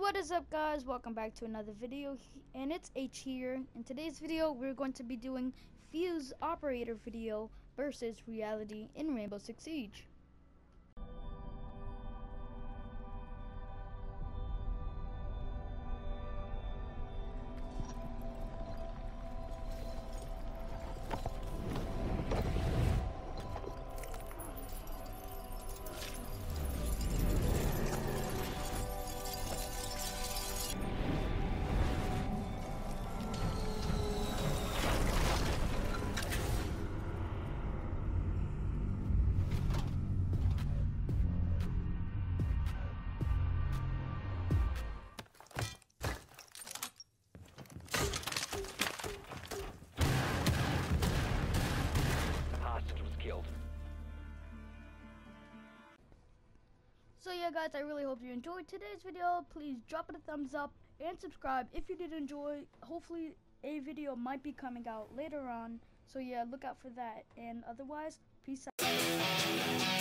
What is up, guys? Welcome back to another video, and it's H here. In today's video we're going to be doing Fuze operator video versus reality in Rainbow Six Siege. So yeah, guys, I really hope you enjoyed today's video. Please drop it a thumbs up and subscribe if you did enjoy. Hopefully a video might be coming out later on, so yeah, look out for that. And otherwise, peace out.